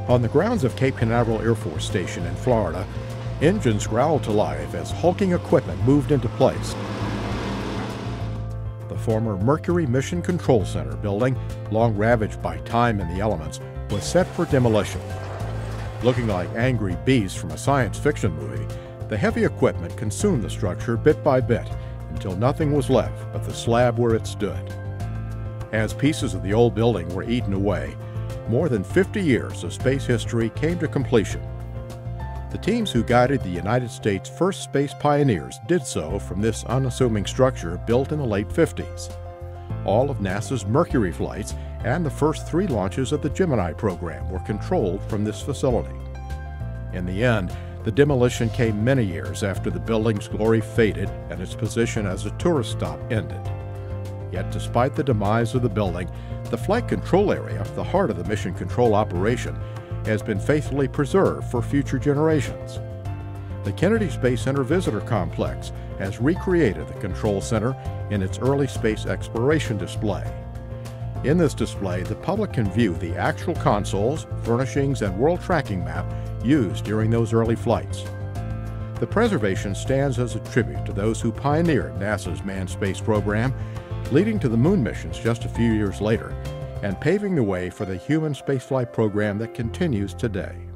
On the grounds of Cape Canaveral Air Force Station in Florida, engines growled to life as hulking equipment moved into place. The former Mercury Mission Control Center building, long ravaged by time and the elements, was set for demolition. Looking like angry beasts from a science fiction movie, the heavy equipment consumed the structure bit by bit until nothing was left but the slab where it stood. As pieces of the old building were eaten away, more than 50 years of space history came to completion. The teams who guided the United States' first space pioneers did so from this unassuming structure built in the late 50s. All of NASA's Mercury flights and the first 3 launches of the Gemini program were controlled from this facility. In the end, the demolition came many years after the building's glory faded and its position as a tourist stop ended. Yet despite the demise of the building, the flight control area, the heart of the mission control operation, has been faithfully preserved for future generations. The Kennedy Space Center Visitor Complex has recreated the control center in its early space exploration display. In this display, the public can view the actual consoles, furnishings, and world tracking map used during those early flights. The preservation stands as a tribute to those who pioneered NASA's manned space program, leading to the moon missions just a few years later, and paving the way for the human spaceflight program that continues today.